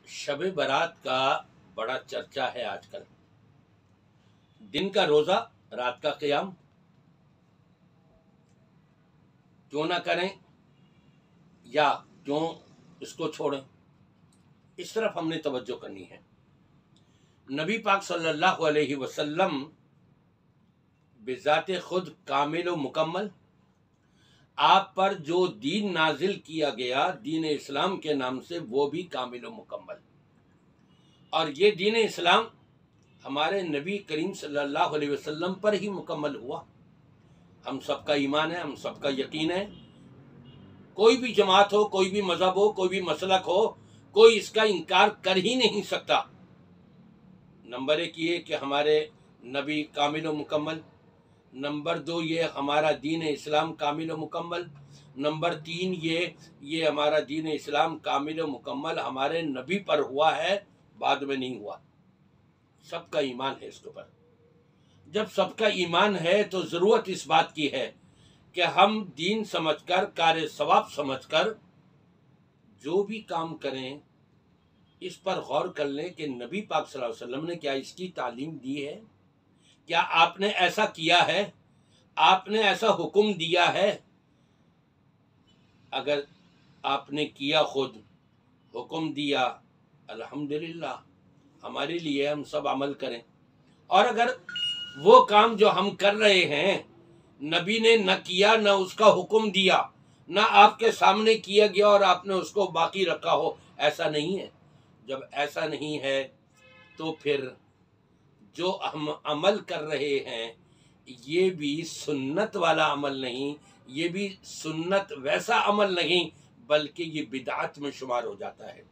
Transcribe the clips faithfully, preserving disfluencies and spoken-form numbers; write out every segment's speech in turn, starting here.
شب برات کا بڑا چرچا ہے آج کل۔ دن کا روزہ، رات کا قیام کیوں نہ کریں یا کیوں اس کو چھوڑیں، اس طرف ہم نے توجہ کرنی ہے۔ نبی پاک صلی اللہ علیہ وسلم بذات خود کامل و مکمل، آپ پر جو دین نازل کیا گیا دین اسلام کے نام سے، وہ بھی کامل و مکمل، اور یہ دین اسلام ہمارے نبی کریم صلی اللہ علیہ وسلم پر ہی مکمل ہوا۔ ہم سب کا ایمان ہے، ہم سب کا یقین ہے، کوئی بھی جماعت ہو، کوئی بھی مذہب ہو، کوئی بھی مسلک ہو، کوئی اس کا انکار کر ہی نہیں سکتا۔ نمبر ایک یہ کہ ہمارے نبی کامل و مکمل، نمبر دو یہ ہمارا دین اسلام کامل و مکمل، نمبر تین یہ یہ ہمارا دین اسلام کامل و مکمل ہمارے نبی پر ہوا ہے، بعد میں نہیں ہوا۔ سب کا ایمان ہے اس کے اوپر۔ جب سب کا ایمان ہے تو ضرورت اس بات کی ہے کہ ہم دین سمجھ کر، کار ثواب سمجھ کر جو بھی کام کریں اس پر غور کر لیں کہ نبی پاک صلی اللہ علیہ وسلم نے کیا اس کی تعلیم دی ہے، کیا آپ نے ایسا کیا ہے، آپ نے ایسا حکم دیا ہے۔ اگر آپ نے کیا، خود حکم دیا، الحمدللہ ہمارے لیے، ہم سب عمل کریں۔ اور اگر وہ کام جو ہم کر رہے ہیں نبی نے نہ کیا، نہ اس کا حکم دیا، نہ آپ کے سامنے کیا گیا اور آپ نے اس کو باقی رکھا ہو، ایسا نہیں ہے۔ جب ایسا نہیں ہے تو پھر جو ہم عمل کر رہے ہیں یہ بھی سنت والا عمل نہیں، یہ بھی سنت ویسا عمل نہیں، بلکہ یہ بدعت میں شمار ہو جاتا ہے۔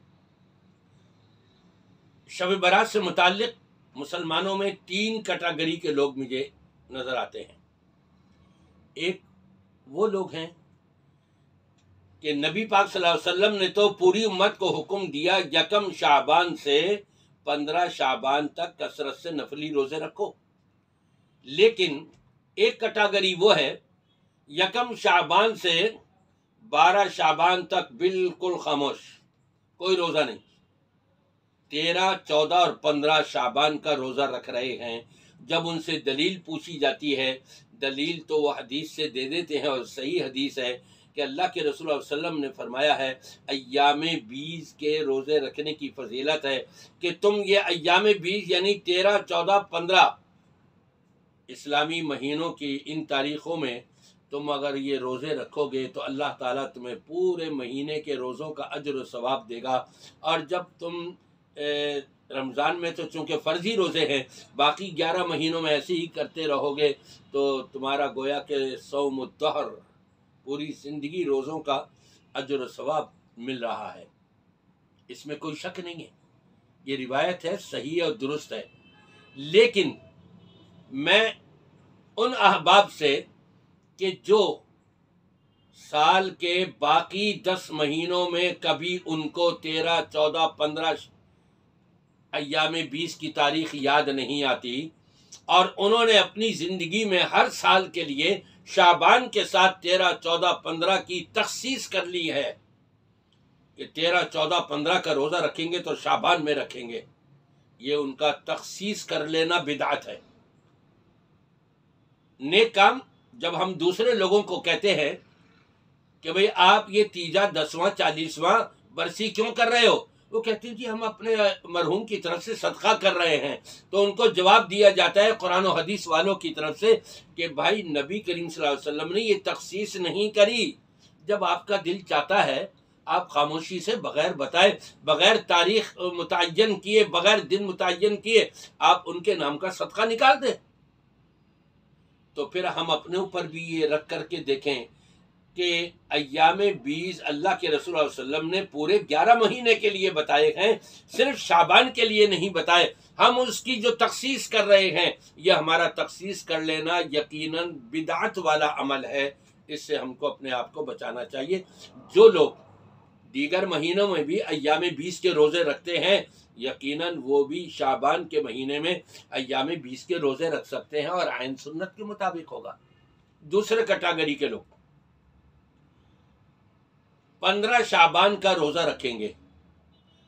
شب برات سے متعلق مسلمانوں میں تین کیٹیگری کے لوگ مجھے نظر آتے ہیں۔ ایک وہ لوگ ہیں کہ نبی پاک صلی اللہ علیہ وسلم نے تو پوری امت کو حکم دیا یکم شعبان سے پندرہ شعبان تک کثرت سے نفلی روزے رکھو، لیکن ایک کیٹیگری وہ ہے یکم شعبان سے بارہ شعبان تک بالکل خاموش، کوئی روزہ نہیں، تیرہ، چودہ اور پندرہ شعبان کا روزہ رکھ رہے ہیں۔ جب ان سے دلیل پوچھی جاتی ہے، دلیل تو وہ حدیث سے دے دیتے ہیں، اور صحیح حدیث ہے کہ اللہ کے رسول اللہ علیہ وسلم نے فرمایا ہے ایام بیس کے روزے رکھنے کی فضیلت ہے کہ تم یہ ایام بیس یعنی تیرہ، چودہ، پندرہ اسلامی مہینوں کی ان تاریخوں میں تم اگر یہ روزے رکھو گے تو اللہ تعالیٰ تمہیں پورے مہینے کے روزوں کا اجر و ثواب دے گا۔ اور جب تم رمضان میں تو چونکہ فرضی روزے ہیں، باقی گیارہ مہینوں میں ایسے ہی کرتے رہو گے تو تمہارا گویا کہ صوم الدہر، پوری زندگی روزوں کا اجر و ثواب مل رہا ہے۔ اس میں کوئی شک نہیں ہے، یہ روایت ہے، صحیح اور درست ہے۔ لیکن میں ان احباب سے کہ جو سال کے باقی دس مہینوں میں کبھی ان کو تیرہ، چودہ، پندرہ ایام بیس کی تاریخ یاد نہیں آتی، اور انہوں نے اپنی زندگی میں ہر سال کے لیے شعبان کے ساتھ تیرہ، چودہ، پندرہ کی تخصیص کر لی ہے کہ تیرہ، چودہ، پندرہ کا روزہ رکھیں گے تو شعبان میں رکھیں گے، یہ ان کا تخصیص کر لینا بدعت ہے۔ نیک کام جب ہم دوسرے لوگوں کو کہتے ہیں کہ بھئی آپ یہ تیجا، دسواں، چالیسواں برسی کیوں کر رہے ہو، وہ کہتے ہیں جی ہم اپنے مرحوم کی طرف سے صدقہ کر رہے ہیں، تو ان کو جواب دیا جاتا ہے قرآن و حدیث والوں کی طرف سے کہ بھائی نبی کریم صلی اللہ علیہ وسلم نے یہ تخصیص نہیں کری۔ جب آپ کا دل چاہتا ہے آپ خاموشی سے، بغیر بتائے، بغیر تاریخ متعین کیے، بغیر دن متعین کیے آپ ان کے نام کا صدقہ نکال دیں۔ تو پھر ہم اپنے اوپر بھی یہ رکھ کر کے دیکھیں کہ ایام بیس اللہ کے رسول صلی اللہ علیہ وسلم نے پورے گیارہ مہینے کے لیے بتائے ہیں، صرف شعبان کے لیے نہیں بتائے۔ ہم اس کی جو تخصیص کر رہے ہیں یہ ہمارا تخصیص کر لینا یقیناً بدعت والا عمل ہے، اس سے ہم کو اپنے آپ کو بچانا چاہیے۔ جو لوگ دیگر مہینوں میں بھی ایام بیس کے روزے رکھتے ہیں یقیناً وہ بھی شعبان کے مہینے میں ایام بیس کے روزے رکھ سکتے ہیں، اور عین سنت کے مطابق ہوگا۔ دوسرے کیٹیگری کے لوگ پندرہ شعبان کا روزہ رکھیں گے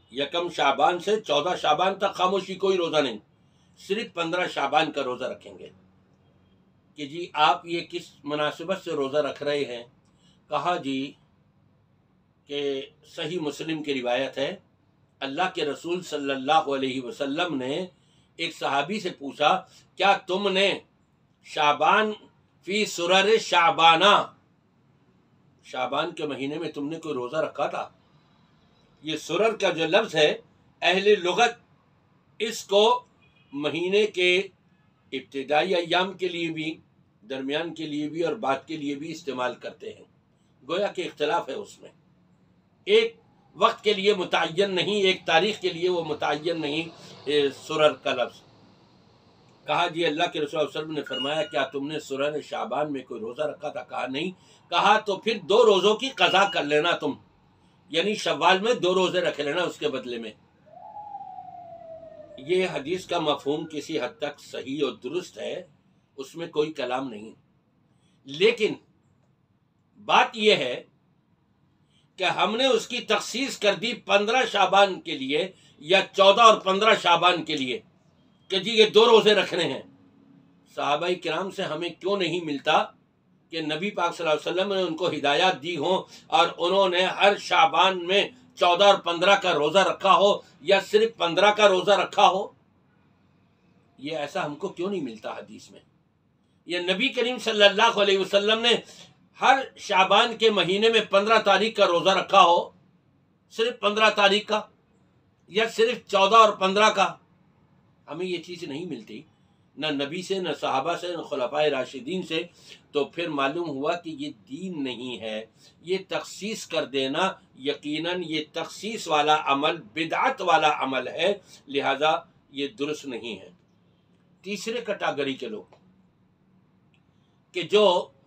یکم شعبان سے چودہ شعبان تک خاموشی، کوئی روزہ نہیں، صرف پندرہ شعبان کا روزہ رکھیں گے۔ کہ جی آپ یہ کس مناسبت سے روزہ رکھ رہے ہیں؟ کہا جی کہ صحیح مسلم کی روایت ہے، اللہ کے رسول صلی اللہ علیہ وسلم نے ایک صحابی سے پوچھا، کیا تم نے شعبان فی سرر شعبانہ، شعبان کے مہینے میں تم نے کوئی روزہ رکھا تھا؟ یہ سرر کا جو لفظ ہے، اہل لغت اس کو مہینے کے ابتدائی ایام کے لیے بھی، درمیان کے لیے بھی اور بعد کے لیے بھی استعمال کرتے ہیں، گویا کہ اختلاف ہے اس میں، ایک وقت کے لیے متعین نہیں، ایک تاریخ کے لیے وہ متعین نہیں سرر کا لفظ۔ کہا جی اللہ کے رسول صلی اللہ علیہ وسلم نے فرمایا، کیا تم نے سرر شعبان میں کوئی روزہ رکھا تھا؟ کہا نہیں۔ کہا تو پھر دو روزوں کی قضا کر لینا تم، یعنی شوال میں دو روزے رکھ لینا اس کے بدلے میں۔ یہ حدیث کا مفہوم کسی حد تک صحیح اور درست ہے، اس میں کوئی کلام نہیں، لیکن بات یہ ہے کہ ہم نے اس کی تخصیص کر دی پندرہ شعبان کے لیے یا چودہ اور پندرہ شعبان کے لیے کہ جی یہ دو روزے رکھنے ہیں۔ صحابہ کرام سے ہمیں کیوں نہیں ملتا کہ نبی پاک صلی اللہ علیہ وسلم نے ان کو ہدایات دی ہوں اور انہوں نے ہر شعبان میں چودہ اور پندرہ کا روزہ رکھا ہو یا صرف پندرہ کا روزہ رکھا ہو؟ یہ ایسا ہم کو کیوں نہیں ملتا حدیث میں؟ یہ نبی کریم صلی اللہ علیہ وسلم نے ہر شعبان کے مہینے میں پندرہ تاریخ کا روزہ رکھا ہو، صرف پندرہ تاریخ کا یا صرف چودہ اور پندرہ کا، ہمیں یہ چیز نہیں ملتی، نہ نبی سے، نہ صحابہ سے، نہ خلفائے راشدین سے۔ تو پھر معلوم ہوا کہ یہ دین نہیں ہے، یہ تخصیص کر دینا یقیناً یہ تخصیص والا عمل بدعت والا عمل ہے، لہذا یہ درست نہیں ہے۔ تیسرے کیٹیگری کے لوگ کہ جو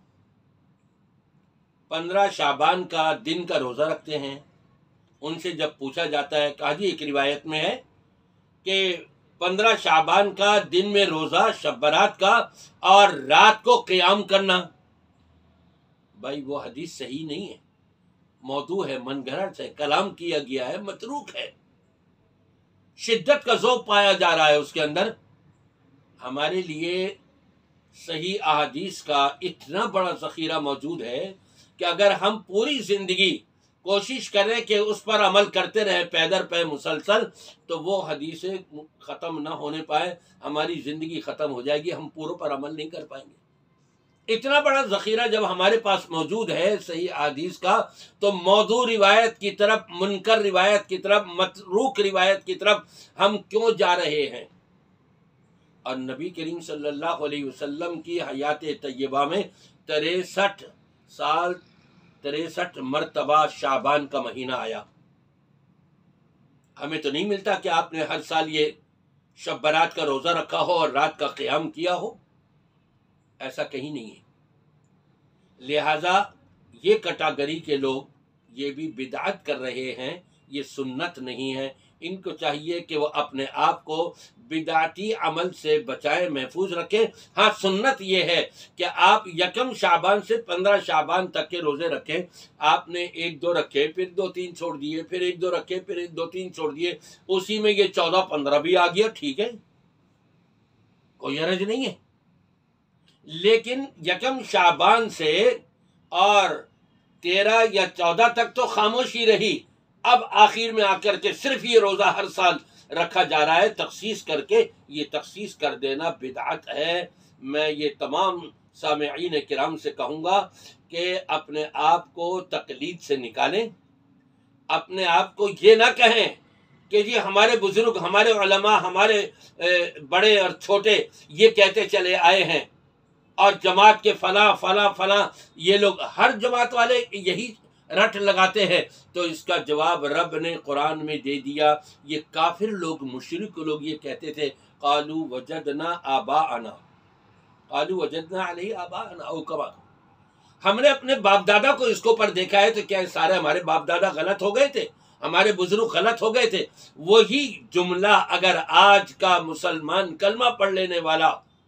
پندرہ شعبان کا دن کا روزہ رکھتے ہیں، ان سے جب پوچھا جاتا ہے، کہا جی ایک روایت میں ہے کہ پندرہ شعبان کا دن میں روزہ، شب برات کا، اور رات کو قیام کرنا۔ بھائی وہ حدیث صحیح نہیں ہے، موضوع ہے، من گھڑت ہے، کلام کیا گیا ہے، متروک ہے، شدت کا ذوق پایا جا رہا ہے اس کے اندر۔ ہمارے لیے صحیح احادیث کا اتنا بڑا ذخیرہ موجود ہے کہ اگر ہم پوری زندگی کوشش کریں کہ اس پر عمل کرتے رہے پے در پے مسلسل، تو وہ حدیثیں ختم نہ ہونے پائے، ہماری زندگی ختم ہو جائے گی، ہم پوروں پر عمل نہیں کر پائیں گے۔ اتنا بڑا ذخیرہ جب ہمارے پاس موجود ہے صحیح احادیث کا، تو موضوع روایت کی طرف، منکر روایت کی طرف، متروک روایت کی طرف ہم کیوں جا رہے ہیں؟ اور نبی کریم صلی اللہ علیہ وسلم کی حیات طیبہ میں تریسٹھ سال تریسٹھ مرتبہ شعبان کا مہینہ آیا۔ ہمیں تو نہیں ملتا کہ آپ نے ہر سال یہ شب برات کا روزہ رکھا ہو اور رات کا قیام کیا ہو، ایسا کہیں نہیں ہے۔ لہذا یہ کیٹیگری کے لوگ یہ بھی بدعت کر رہے ہیں، یہ سنت نہیں ہے۔ ان کو چاہیے کہ وہ اپنے آپ کو بدعتی عمل سے بچائے، محفوظ رکھیں۔ ہاں سنت یہ ہے کہ آپ یکم شعبان سے پندرہ شعبان تک کے روزے رکھیں۔ آپ نے ایک دو رکھے، پھر دو تین چھوڑ دیے، پھر ایک دو رکھے، پھر ایک دو تین چھوڑ دیے، اسی میں یہ چودہ پندرہ بھی آ گیا، ٹھیک ہے، کوئی حرج نہیں ہے۔ لیکن یکم شعبان سے اور تیرہ یا چودہ تک تو خاموشی رہی، اب آخر میں آ کر کے صرف یہ روزہ ہر سال رکھا جا رہا ہے تخصیص کر کے، یہ تخصیص کر دینا بدعت ہے۔ میں یہ تمام سامعین کرام سے کہوں گا کہ اپنے آپ کو تقلید سے نکالیں، اپنے آپ کو یہ نہ کہیں کہ جی ہمارے بزرگ، ہمارے علماء، ہمارے بڑے اور چھوٹے یہ کہتے چلے آئے ہیں، اور جماعت کے فلاں فلاں فلاں یہ لوگ، ہر جماعت والے یہی رٹ لگاتے ہیں۔ تو اس کا جواب رب نے قرآن میں دے دیا۔ یہ کافر لوگ، مشرک لوگ یہ کہتے تھے، قالوا وجدنا آباءنا قالوا وجدنا علیہ آباءنا او کما، ہم نے اپنے باپ دادا کو اس کو پر دیکھا ہے، تو کیا سارے ہمارے باپ دادا غلط ہو گئے تھے؟ ہمارے بزرگ غلط ہو گئے تھے؟ وہی جملہ اگر آج کا مسلمان کلمہ پڑھ لینے والا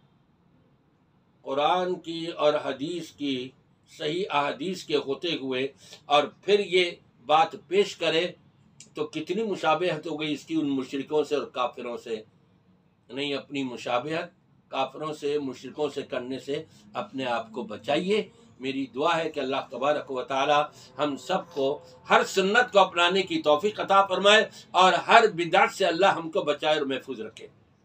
قرآن کی اور حدیث کی صحیح احادیث کے ہوتے ہوئے اور پھر یہ بات پیش کرے تو کتنی مشابہت ہو گئی اس کی ان مشرکوں سے اور کافروں سے. نہیں، اپنی مشابہت کافروں سے مشرکوں سے کرنے سے اپنے آپ کو بچائیے. میری دعا ہے کہ اللہ تبارک و تعالی ہم سب کو ہر سنت کو اپنانے کی توفیق عطا فرمائے اور ہر بدعت سے اللہ ہم کو بچائے اور محفوظ رکھے.